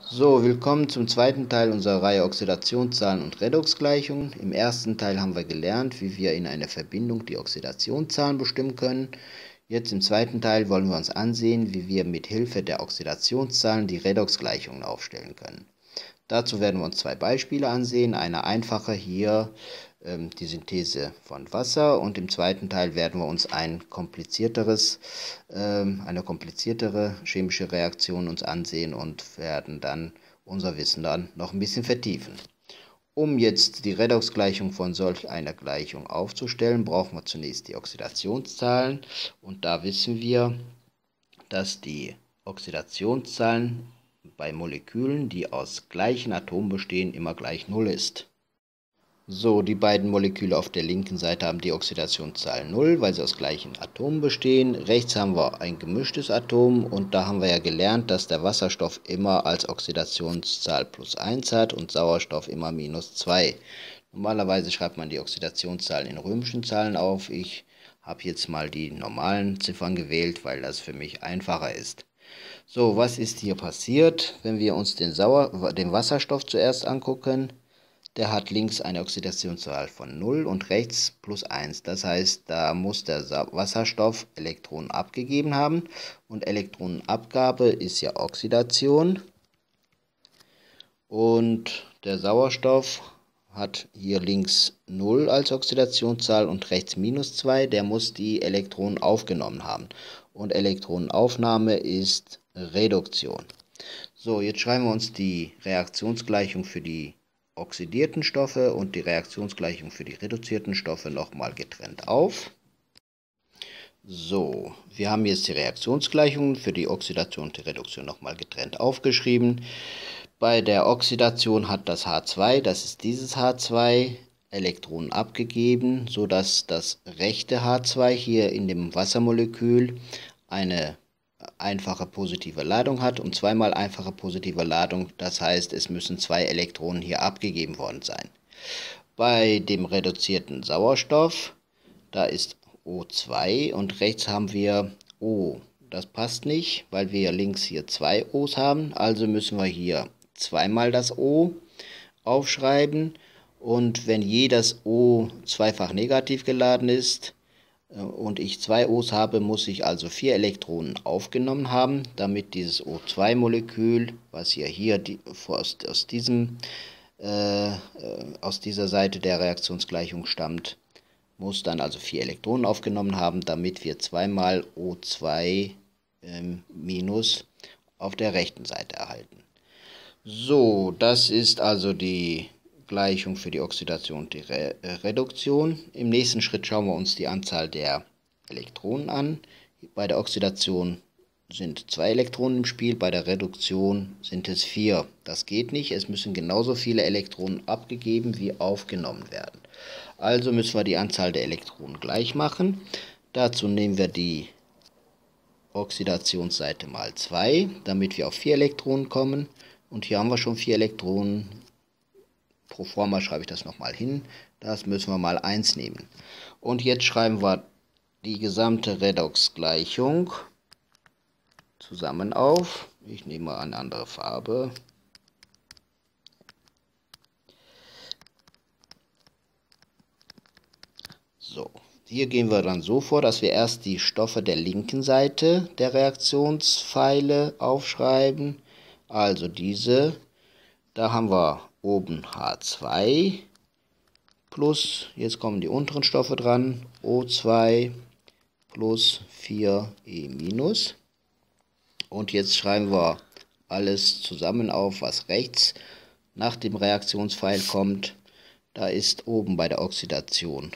So, willkommen zum zweiten Teil unserer Reihe Oxidationszahlen und Redoxgleichungen. Im ersten Teil haben wir gelernt, wie wir in einer Verbindung die Oxidationszahlen bestimmen können. Jetzt im zweiten Teil wollen wir uns ansehen, wie wir mit Hilfe der Oxidationszahlen die Redoxgleichungen aufstellen können. Dazu werden wir uns zwei Beispiele ansehen. Eine einfache hier, die Synthese von Wasser, und im zweiten Teil werden wir uns eine kompliziertere chemische Reaktion uns ansehen und werden dann unser Wissen dann noch ein bisschen vertiefen. Um jetzt die Redoxgleichung von solch einer Gleichung aufzustellen, brauchen wir zunächst die Oxidationszahlen, und da wissen wir, dass die Oxidationszahlen bei Molekülen, die aus gleichen Atomen bestehen, immer gleich 0 ist. So, die beiden Moleküle auf der linken Seite haben die Oxidationszahl 0, weil sie aus gleichen Atomen bestehen. Rechts haben wir ein gemischtes Atom, und da haben wir ja gelernt, dass der Wasserstoff immer als Oxidationszahl +1 hat und Sauerstoff immer -2. Normalerweise schreibt man die Oxidationszahlen in römischen Zahlen auf. Ich habe jetzt mal die normalen Ziffern gewählt, weil das für mich einfacher ist. So, was ist hier passiert, wenn wir uns den Wasserstoff zuerst angucken? Der hat links eine Oxidationszahl von 0 und rechts +1. Das heißt, da muss der Wasserstoff Elektronen abgegeben haben. Und Elektronenabgabe ist ja Oxidation. Und der Sauerstoff hat hier links 0 als Oxidationszahl und rechts -2. Der muss die Elektronen aufgenommen haben. Und Elektronenaufnahme ist Reduktion. So, jetzt schreiben wir uns die Reaktionsgleichung für die oxidierten Stoffe und die Reaktionsgleichung für die reduzierten Stoffe nochmal getrennt auf. So, wir haben jetzt die Reaktionsgleichungen für die Oxidation und die Reduktion nochmal getrennt aufgeschrieben. Bei der Oxidation hat das H2, das ist dieses H2, Elektronen abgegeben, sodass das rechte H2 hier in dem Wassermolekül eine einfache positive Ladung hat, und zweimal einfache positive Ladung, das heißt, es müssen 2 Elektronen hier abgegeben worden sein. Bei dem reduzierten Sauerstoff, da ist O2 und rechts haben wir O. Das passt nicht, weil wir links hier 2 O's haben, also müssen wir hier zweimal das O aufschreiben, und wenn jedes O zweifach negativ geladen ist, und ich 2 O's habe, muss ich also 4 Elektronen aufgenommen haben, damit dieses O2-Molekül, was ja hier aus dieser Seite der Reaktionsgleichung stammt, muss dann also 4 Elektronen aufgenommen haben, damit wir zweimal O2 minus auf der rechten Seite erhalten. So, das ist also die Gleichung für die Oxidation und die Reduktion. Im nächsten Schritt schauen wir uns die Anzahl der Elektronen an. Bei der Oxidation sind 2 Elektronen im Spiel, bei der Reduktion sind es 4. Das geht nicht, es müssen genauso viele Elektronen abgegeben wie aufgenommen werden. Also müssen wir die Anzahl der Elektronen gleich machen. Dazu nehmen wir die Oxidationsseite mal 2, damit wir auf 4 Elektronen kommen. Und hier haben wir schon 4 Elektronen. Pro forma schreibe ich das nochmal hin. Das müssen wir mal 1 nehmen. Und jetzt schreiben wir die gesamte Redoxgleichung zusammen auf. Ich nehme mal eine andere Farbe. So, hier gehen wir dann so vor, dass wir erst die Stoffe der linken Seite der Reaktionspfeile aufschreiben. Also diese, da haben wir oben H2 plus, jetzt kommen die unteren Stoffe dran, O2 plus 4E minus. Und jetzt schreiben wir alles zusammen auf, was rechts nach dem Reaktionspfeil kommt. Da ist oben bei der Oxidation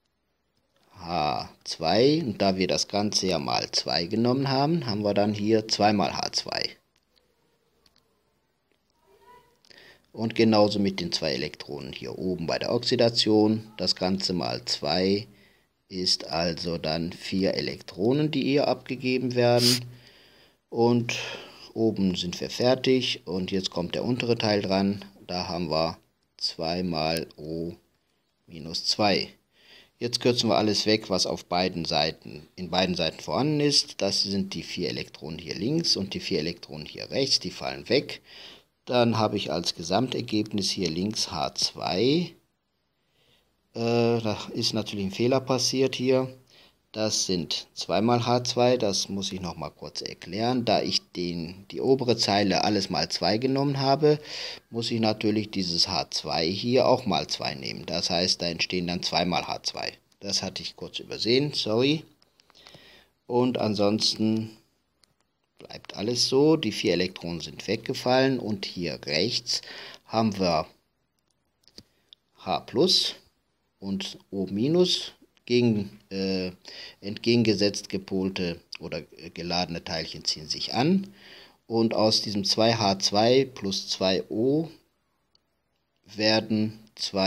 H2, und da wir das Ganze ja mal 2 genommen haben, haben wir dann hier 2 mal H2. Und genauso mit den 2 Elektronen hier oben bei der Oxidation. Das Ganze mal 2 ist also dann 4 Elektronen, die hier abgegeben werden. Und oben sind wir fertig. Und jetzt kommt der untere Teil dran. Da haben wir 2 mal O minus 2. Jetzt kürzen wir alles weg, was auf beiden Seiten, in beiden Seiten vorhanden ist. Das sind die 4 Elektronen hier links und die 4 Elektronen hier rechts. Die fallen weg. Dann habe ich als Gesamtergebnis hier links H2. Da ist natürlich ein Fehler passiert hier. Das sind 2 mal H2, das muss ich noch mal kurz erklären. Da ich die obere Zeile alles mal 2 genommen habe, muss ich natürlich dieses H2 hier auch mal 2 nehmen. Das heißt, da entstehen dann 2 mal H2. Das hatte ich kurz übersehen, sorry. Und ansonsten bleibt alles so. Die 4 Elektronen sind weggefallen und hier rechts haben wir H+ und O-, entgegengesetzt gepolte oder geladene Teilchen ziehen sich an. Und aus diesem 2H2 plus 2O werden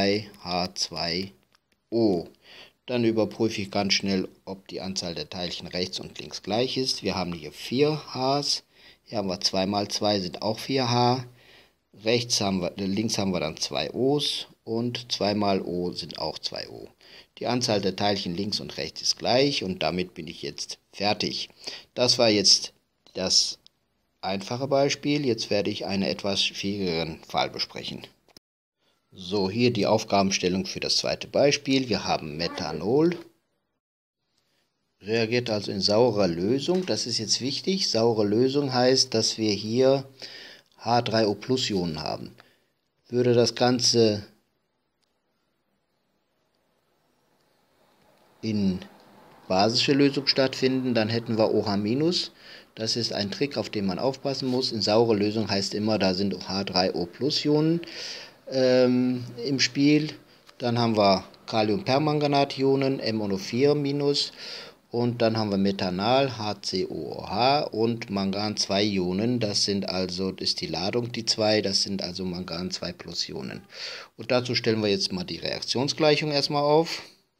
2H2O. Dann überprüfe ich ganz schnell, ob die Anzahl der Teilchen rechts und links gleich ist. Wir haben hier 4 Hs. Hier haben wir 2 mal 2 sind auch 4 H. Links haben wir dann 2 O's und 2 mal O sind auch 2 O. Die Anzahl der Teilchen links und rechts ist gleich und damit bin ich jetzt fertig. Das war jetzt das einfache Beispiel. Jetzt werde ich einen etwas schwierigeren Fall besprechen. So, hier die Aufgabenstellung für das zweite Beispiel. Wir haben Methanol. Reagiert also in saurer Lösung. Das ist jetzt wichtig. Saure Lösung heißt, dass wir hier H3O+-Ionen haben. Würde das Ganze in basische Lösung stattfinden, dann hätten wir OH-. Das ist ein Trick, auf den man aufpassen muss. In saure Lösung heißt immer, da sind H3O+-Ionen im Spiel. Dann haben wir Kaliumpermanganat-Ionen, MnO4-, und dann haben wir Methanal, HCOOH, und Mangan-2-Ionen. Das ist die Ladung, die 2, das sind also Mangan-2+-Ionen. Und dazu stellen wir jetzt mal die Reaktionsgleichung erstmal auf.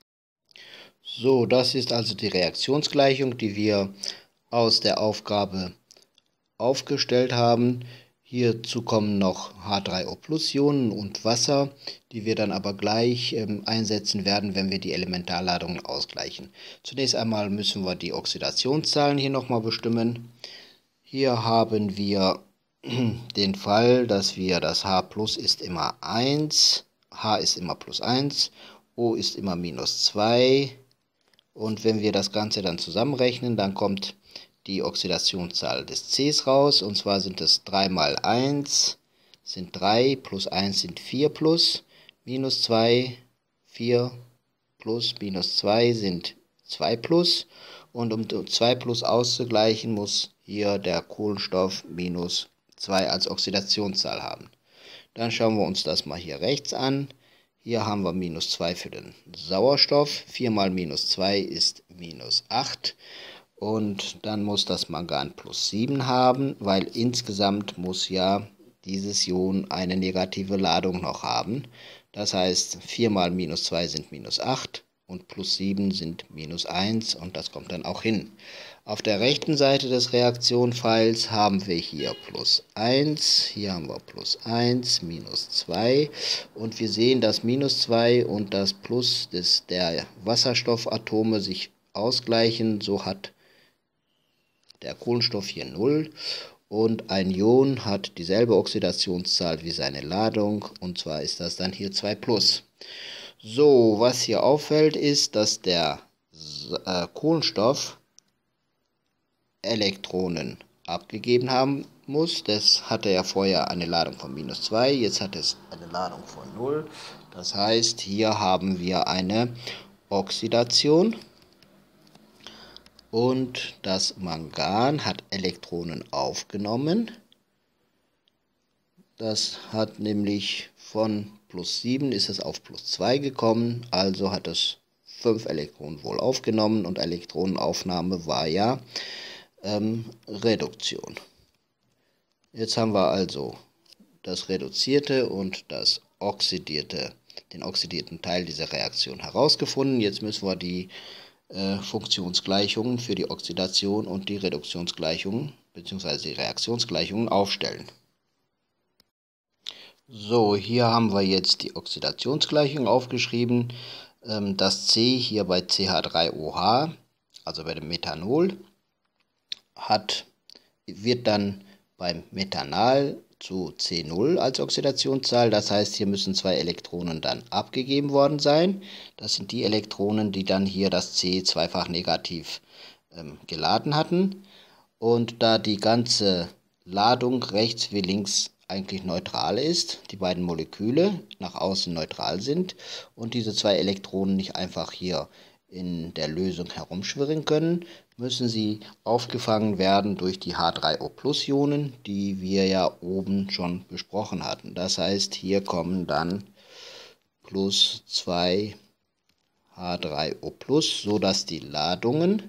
So, das ist also die Reaktionsgleichung, die wir aus der Aufgabe aufgestellt haben. Hierzu kommen noch H3O+-Ionen und Wasser, die wir dann aber gleich einsetzen werden, wenn wir die Elementarladungen ausgleichen. Zunächst einmal müssen wir die Oxidationszahlen hier nochmal bestimmen. Hier haben wir den Fall, dass wir das H+ ist immer 1, H ist immer +1, O ist immer -2. Und wenn wir das Ganze dann zusammenrechnen, dann kommt die Oxidationszahl des Cs raus. Und zwar sind es 3 mal 1 sind 3, plus 1 sind 4 plus, minus 2, 4 plus, minus 2 sind 2 plus. Und um 2 plus auszugleichen, muss hier der Kohlenstoff minus 2 als Oxidationszahl haben. Dann schauen wir uns das mal hier rechts an. Hier haben wir minus 2 für den Sauerstoff. 4 mal minus 2 ist minus 8. Und dann muss das Mangan +7 haben, weil insgesamt muss ja dieses Ion eine negative Ladung noch haben. Das heißt, 4 mal minus 2 sind minus 8 und +7 sind minus 1 und das kommt dann auch hin. Auf der rechten Seite des Reaktionspfeils haben wir hier +1, hier haben wir +1, -2 und wir sehen, dass -2 und das Plus der Wasserstoffatome sich ausgleichen. So hat der Kohlenstoff hier 0 und ein Ion hat dieselbe Oxidationszahl wie seine Ladung und zwar ist das dann hier 2 plus. So, was hier auffällt ist, dass der Kohlenstoff Elektronen abgegeben haben muss. Das hatte ja vorher eine Ladung von -2, jetzt hat es eine Ladung von 0. Das heißt, hier haben wir eine Oxidation. Und das Mangan hat Elektronen aufgenommen. Das hat nämlich von +7 ist es auf +2 gekommen. Also hat es 5 Elektronen wohl aufgenommen und Elektronenaufnahme war ja Reduktion. Jetzt haben wir also das reduzierte und das den oxidierten Teil dieser Reaktion herausgefunden. Jetzt müssen wir die Funktionsgleichungen für die Oxidation und die Reduktionsgleichungen bzw. die Reaktionsgleichungen aufstellen. So, hier haben wir jetzt die Oxidationsgleichung aufgeschrieben. Das C hier bei CH3OH, also bei dem Methanol, wird dann beim Methanal zu C0 als Oxidationszahl. Das heißt, hier müssen 2 Elektronen dann abgegeben worden sein. Das sind die Elektronen, die dann hier das C zweifach negativ geladen hatten. Und da die ganze Ladung rechts wie links eigentlich neutral ist, die beiden Moleküle nach außen neutral sind und diese 2 Elektronen nicht einfach hier in der Lösung herumschwirren können, müssen sie aufgefangen werden durch die H3O+-Ionen, die wir ja oben schon besprochen hatten. Das heißt, hier kommen dann plus 2 H3O+, sodass die Ladungen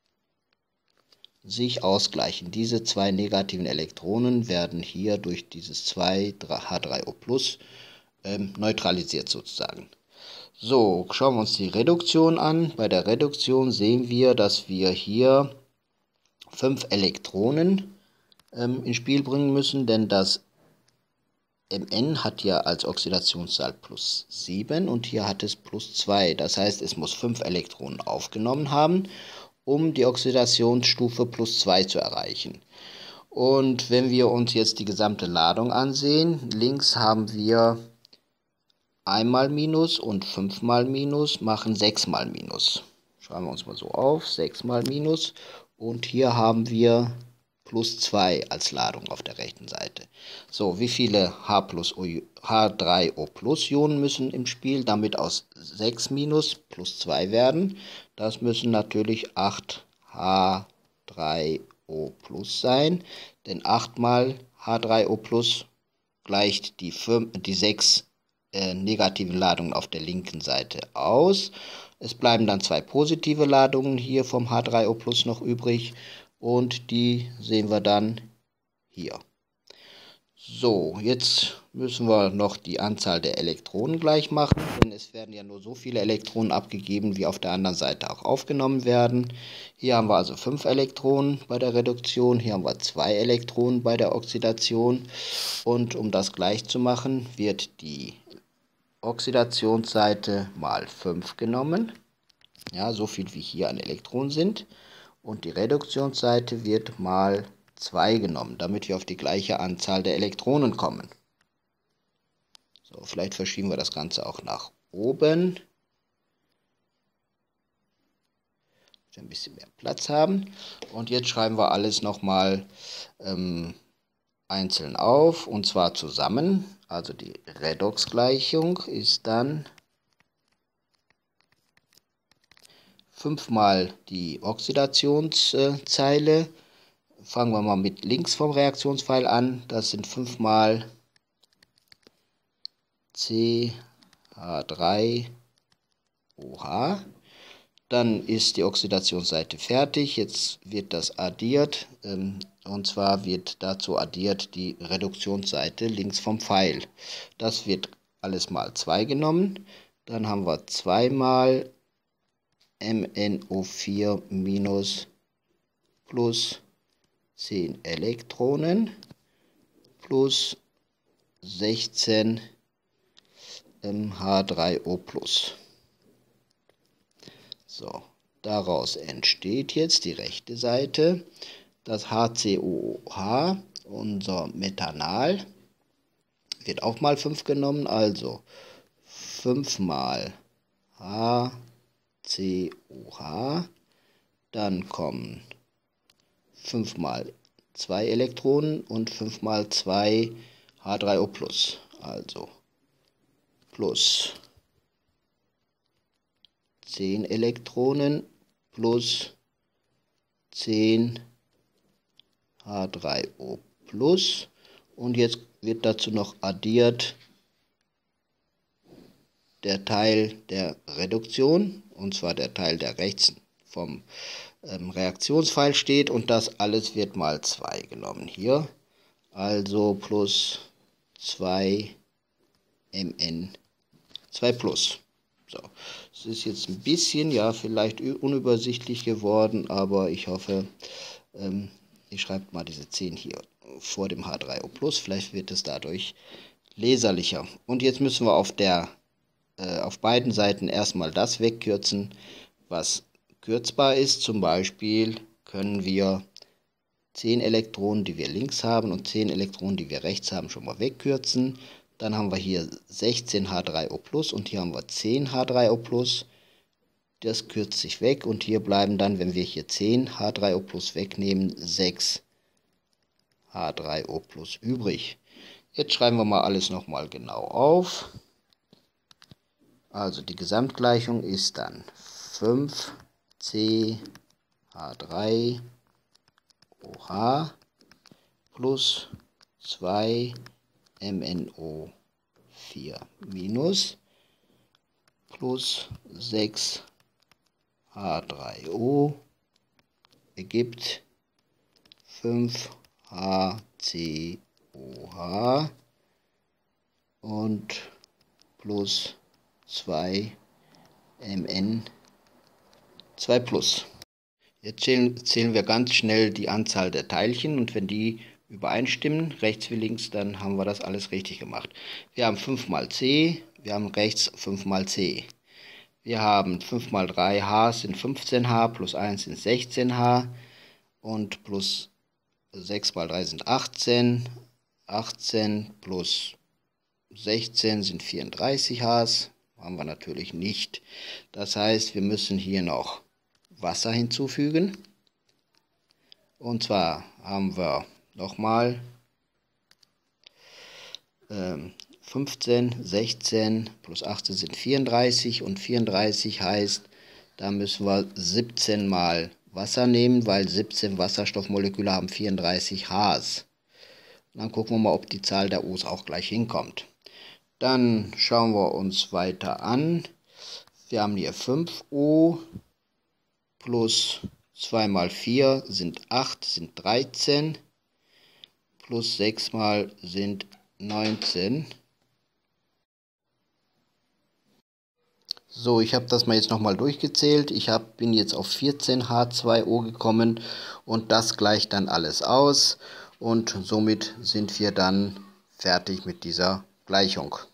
sich ausgleichen. Diese 2 negativen Elektronen werden hier durch dieses 2 H3O+ neutralisiert sozusagen. So, schauen wir uns die Reduktion an. Bei der Reduktion sehen wir, dass wir hier 5 Elektronen ins Spiel bringen müssen, denn das Mn hat ja als Oxidationszahl plus 7 und hier hat es plus 2. Das heißt, es muss 5 Elektronen aufgenommen haben, um die Oxidationsstufe plus 2 zu erreichen. Und wenn wir uns jetzt die gesamte Ladung ansehen, links haben wir einmal Minus und 5 mal Minus machen 6 mal Minus. Schreiben wir uns mal so auf, 6 mal Minus. Und hier haben wir plus 2 als Ladung auf der rechten Seite. So, wie viele H3O+ Ionen müssen im Spiel, damit aus 6 minus plus 2 werden? Das müssen natürlich 8 H3O+ sein, denn 8 mal H3O+ gleicht die 6 negativen Ladungen auf der linken Seite aus. Es bleiben dann 2 positive Ladungen hier vom H3O+ noch übrig und die sehen wir dann hier. So, jetzt müssen wir noch die Anzahl der Elektronen gleich machen, denn es werden ja nur so viele Elektronen abgegeben, wie auf der anderen Seite auch aufgenommen werden. Hier haben wir also 5 Elektronen bei der Reduktion, hier haben wir 2 Elektronen bei der Oxidation. Und um das gleich zu machen, wird die Oxidationsseite mal 5 genommen. Ja, so viel wie hier an Elektronen sind. Und die Reduktionsseite wird mal 2 genommen, damit wir auf die gleiche Anzahl der Elektronen kommen. So, vielleicht verschieben wir das Ganze auch nach oben, dass wir ein bisschen mehr Platz haben. Und jetzt schreiben wir alles nochmal einzeln auf, und zwar zusammen. Also die Redoxgleichung ist dann 5 mal die Oxidationszeile. Fangen wir mal mit links vom Reaktionspfeil an. Das sind 5 mal CH3OH. Dann ist die Oxidationsseite fertig. Jetzt wird das addiert. Und zwar wird dazu addiert die Reduktionsseite links vom Pfeil. Das wird alles mal 2 genommen. Dann haben wir 2 mal MnO4 minus plus 10 Elektronen plus 16 H3O+. So, daraus entsteht jetzt die rechte Seite, das HCOOH, unser Methanal, wird auch mal 5 genommen, also 5 mal HCOH, dann kommen 5 mal 2 Elektronen und 5 mal 2 H3O+, also plus 10 Elektronen plus 10 H3O+. Und jetzt wird dazu noch addiert der Teil der Reduktion, und zwar der Teil, der rechts vom Reaktionspfeil steht, und das alles wird mal 2 genommen hier. Also plus 2 Mn2 plus. So, es ist jetzt ein bisschen, ja, vielleicht unübersichtlich geworden, aber ich hoffe, ihr schreibt mal diese 10 hier vor dem H3O+, vielleicht wird es dadurch leserlicher. Und jetzt müssen wir auf beiden Seiten erstmal das wegkürzen, was kürzbar ist. Zum Beispiel können wir 10 Elektronen, die wir links haben und 10 Elektronen, die wir rechts haben, schon mal wegkürzen. Dann haben wir hier 16 H3O+ und hier haben wir 10 H3O+. Das kürzt sich weg und hier bleiben dann, wenn wir hier 10 H3O+ wegnehmen, 6 H3O+ übrig. Jetzt schreiben wir mal alles nochmal genau auf. Also die Gesamtgleichung ist dann 5CH3OH plus 2MnO4 minus plus 6H3O ergibt 5HCOH und plus 2Mn2+. Jetzt zählen wir ganz schnell die Anzahl der Teilchen und wenn die übereinstimmen, rechts wie links, dann haben wir das alles richtig gemacht. Wir haben 5 mal C, wir haben rechts 5 mal C. Wir haben 5 mal 3H sind 15H, plus 1 sind 16H und plus 6 mal 3 sind 18. 18 plus 16 sind 34 Hs. Haben wir natürlich nicht. Das heißt, wir müssen hier noch Wasser hinzufügen. Und zwar haben wir nochmal 15, 16 plus 18 sind 34 und 34 heißt, da müssen wir 17 mal Wasser nehmen, weil 17 Wasserstoffmoleküle haben 34 Hs. Dann gucken wir mal, ob die Zahl der O's auch gleich hinkommt. Dann schauen wir uns weiter an. Wir haben hier 5O plus 2 mal 4 sind 8, sind 13, plus 6 mal sind 19. So, ich habe das mal jetzt nochmal durchgezählt. Bin jetzt auf 14 H2O gekommen und das gleicht dann alles aus. Und somit sind wir dann fertig mit dieser Gleichung.